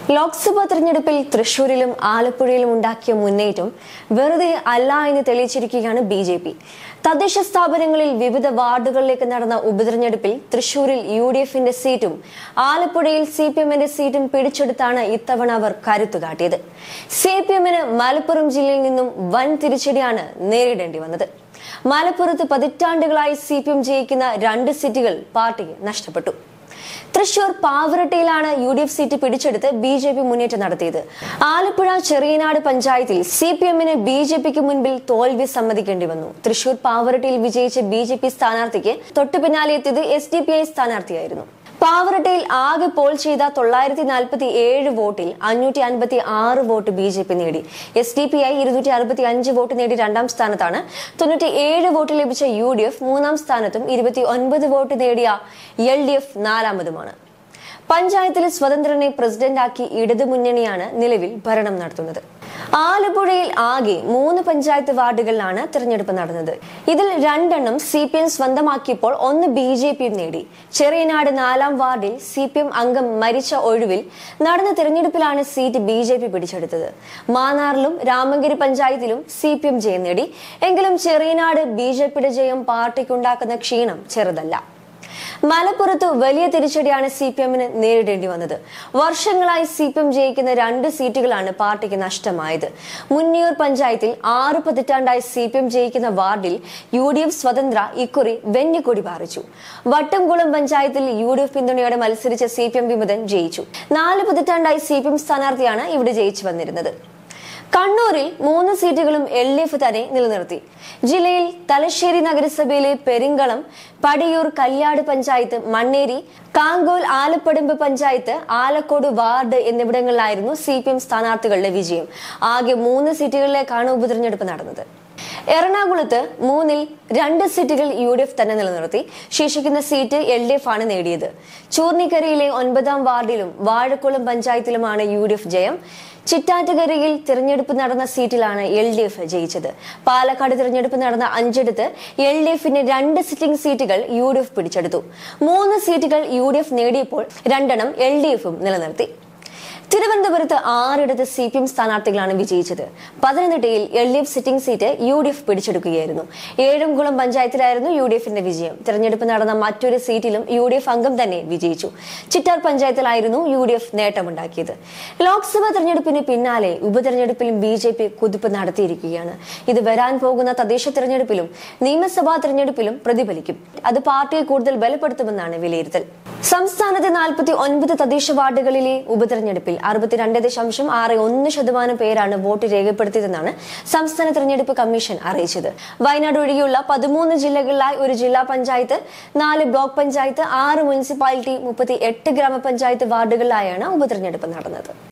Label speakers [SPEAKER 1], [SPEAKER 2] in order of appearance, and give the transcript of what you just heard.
[SPEAKER 1] ലോക്സഭാ തെരഞ്ഞെടുപ്പിൽ തൃശൂരിലും ആലപ്പുഴയിലും ഉണ്ടാക്കിയ മുന്നേറ്റം വെറുതെ അല്ല എന്ന് തെളിയിച്ചിരിക്കുകയാണ് ബി.ജെ.പി. തദ്ദേശ സ്ഥാപനങ്ങളിൽ വിവിധ വാർഡുകളിലേക്ക് നടന്ന ഉപതെരഞ്ഞെടുപ്പിൽ തൃശൂരിൽ യു.ഡി.എഫിന്റെ സീറ്റും ആലപ്പുഴയിൽ സി.പി.എമ്മിന്റെ സീറ്റും പിടിച്ചെടുത്താണ് ഇത്തവണ അവർ കരുത്തുകാട്ടിയത്. സി.പി.എമ്മിന് മലപ്പുറം ജില്ലയിൽ നിന്നും വൻ തിരിച്ചടിയാണ് നേരിടേണ്ടി വന്നത്. മലപ്പുറത്ത് പതിറ്റാണ്ടുകളായി സി.പി.എം ജയിക്കുന്ന 2 സീറ്റുകൾ പാർട്ടിക്ക് നഷ്ടപ്പെട്ടു. തൃശൂർ പാവറട്ടയിലാണ് യു.ഡി.എഫ് സീറ്റ് പിടിച്ചെടുത്ത് ബി.ജെ.പി മുന്നേറ്റം നടത്തിയത്. ആലപ്പുഴ ചെറിയനാട് പഞ്ചായത്തിൽ സി.പി.എമ്മിന് ബി.ജെ.പിക്ക് മുൻപിൽ തോൽവി സമ്മതിക്കേണ്ടി വന്നു. തൃശൂർ പാവറട്ടയിൽ വിജയിച്ച ബി.ജെ.പി സ്ഥാനാർത്ഥിക്ക് തൊട്ടു പിന്നാലെ എത്തിയത് എസ്.ഡി.പി.ഐ സ്ഥാനാർത്ഥിയായിരുന്നു. പാവറട്ടയിൽ ആകെ പോൾ ചെയ്ത 947 വോട്ടിൽ 556 വോട്ട് ബി.ജെ.പി നേടി. എസ്.ഡി.പി.ഐ 265 വോട്ട് നേടി 2ാം സ്ഥാനത്താണ്. 97 വോട്ട് ലഭിച്ച യു.ഡി.എഫ് 3ാം സ്ഥാനത്തും 29 വോട്ട് നേടിയ എൽ.ഡി.എഫ് 4ാമതുമാണ്. പഞ്ചായത്തിൽ സ്വതന്ത്രനെ പ്രസിഡന്റാക്കി ഇടതുമുന്നണിയാണ് നിലവിൽ ഭരണം നടത്തുന്നത്. ആലപ്പുഴയിൽ ആകെ 3 പഞ്ചായത്ത് വാർഡുകളിലാണ് തെരഞ്ഞെടുപ്പ് നടന്നത്. ഇതിൽ 2 സി.പി.എം സ്വന്തമാക്കിയപ്പോൾ 1 ബി.ജെ.പിയും നേടി. ചെറിയനാട് 4ാം വാർഡിൽ സി.പി.എം അംഗം മരിച്ച ഒഴിവിൽ നടന്ന തെരഞ്ഞെടുപ്പിലാണ് സീറ്റ് ബി.ജെ.പി പിടിച്ചെടുത്തത്. മാന്നാറിലും രാമങ്കരി പഞ്ചായത്തിലും സി.പി.എം ജയം നേടി. എങ്കിലും ചെറിയനാട് ബി.ജെ.പിയുടെ ജയം പാർട്ടിക്കുണ്ടാക്കുന്ന ക്ഷീണം ചെറുതല്ല. മലപ്പുറത്ത് വലിയ തിരിച്ചടിയാണ് സി.പി.എമ്മിന് നേരിടേണ്ടി വന്നത്. വർഷങ്ങളായി സി.പി.എം ജയിക്കുന്ന 2 സീറ്റുകളാണ് പാർട്ടിക്ക് നഷ്ടമായത്. മുന്നിയൂർ പഞ്ചായത്തിൽ 6 പതിറ്റാണ്ടായി സി.പി.എം ജയിക്കുന്ന വാർഡിൽ യു.ഡി.എഫ് സ്വതന്ത്ര ഇക്കുറി വെന്നിക്കൊടി പാറിച്ചു. വട്ടംകുളം പഞ്ചായത്തിൽ യു.ഡി.എഫ് പിന്തുണയോടെ മത്സരിച്ച സി.പി.എം വിമതൻ ജയിച്ചു. 4 പതിറ്റാണ്ടായി സി.പി.എം സ്ഥാനാർത്ഥിയാണ് ഇവിടെ ജയിച്ചു വന്നിരുന്നത്. കണ്ണൂരിൽ 3 സീറ്റുകളും എൽ.ഡി.എഫ് തന്നെ നിലനിർത്തി. ജില്ലയിൽ തലശ്ശേരി നഗരസഭയിലെ പെരിങ്കളം, പടിയൂർ, കല്യാട് പഞ്ചായത്ത്, മണ്ണേരി, കാങ്കോൽ, ആലപ്പടമ്പ് പഞ്ചായത്ത്, ആലക്കോട് വാർഡ് എന്നിവിടങ്ങളിലായിരുന്നു സി.പി.എം സ്ഥാനാർത്ഥികളുടെ വിജയം. ആകെ 3 സീറ്റുകളിലേക്കാണ് ഉപതെരഞ്ഞെടുപ്പ് നടന്നത്. എറണാകുളത്ത് 3ൽ 2 സീറ്റുകൾ യു.ഡി.എഫ് തന്നെ നിലനിർത്തി. ശേഷിക്കുന്ന സീറ്റ് എൽ.ഡി.എഫ് ആണ് നേടിയത്. ചൂർണിക്കരയിലെ 9ാം വാർഡിലും വാഴക്കുളം പഞ്ചായത്തിലുമാണ് യു.ഡി.എഫ് ജയം. ചിറ്റാറ്റുകരയിൽ തിരഞ്ഞെടുപ്പ് നടന്ന സീറ്റിലാണ് എൽ.ഡി.എഫ് ജയിച്ചത്. പാലക്കാട് തിരഞ്ഞെടുപ്പ് നടന്ന 5ഇടത്ത് എൽ.ഡി.എഫിന് 2 സിറ്റിംഗ് സീറ്റുകൾ യു.ഡി.എഫ് പിടിച്ചെടുത്തു. 3 സീറ്റുകൾ യു.ഡി.എഫ് നേടിയപ്പോൾ 2 എൽ.ഡി.എഫും നിലനിർത്തി. തിരുവനന്തപുരത്ത് 6ഇടത്ത് സി.പി.എം സ്ഥാനാർത്ഥികളാണ് വിജയിച്ചത്. പത്തനംതിട്ടയിൽ എൽ.ഡി.എഫ് സിറ്റിംഗ് സീറ്റ് യു.ഡി.എഫ് പിടിച്ചെടുക്കുകയായിരുന്നു. ഏഴംകുളം പഞ്ചായത്തിലായിരുന്നു യു.ഡി.എഫിന്റെ വിജയം. തിരഞ്ഞെടുപ്പ് നടന്ന മറ്റൊരു സീറ്റിലും യു.ഡി.എഫ് അംഗം തന്നെ വിജയിച്ചു. ചിറ്റാർ പഞ്ചായത്തിലായിരുന്നു യു.ഡി.എഫ് നേട്ടമുണ്ടാക്കിയത്. ലോക്സഭാ തെരഞ്ഞെടുപ്പിന് പിന്നാലെ ഉപതെരഞ്ഞെടുപ്പിലും ബി.ജെ.പി കുതിപ്പ് നടത്തിയിരിക്കുകയാണ്. ഇത് വരാൻ പോകുന്ന തദ്ദേശ തെരഞ്ഞെടുപ്പിലും നിയമസഭാ തെരഞ്ഞെടുപ്പിലും പ്രതിഫലിക്കും. അത് പാർട്ടിയെ കൂടുതൽ ബലപ്പെടുത്തുമെന്നാണ് വിലയിരുത്തൽ. സംസ്ഥാനത്തെ 49 തദ്ദേശ വാർഡുകളിലെ ഉപതെരഞ്ഞെടുപ്പിൽ 62.61% പേരാണ് വോട്ട് രേഖപ്പെടുത്തിയതെന്നാണ് സംസ്ഥാന തെരഞ്ഞെടുപ്പ് കമ്മീഷൻ അറിയിച്ചത്. വയനാട് ഒഴികെയുള്ള 13 ജില്ലകളിലായി 1 ജില്ലാ പഞ്ചായത്ത്, 4 ബ്ലോക്ക് പഞ്ചായത്ത്, 6 മുനിസിപ്പാലിറ്റി, 38 ഗ്രാമപഞ്ചായത്ത് വാർഡുകളിലായാണ് ഉപതെരഞ്ഞെടുപ്പ് നടന്നത്.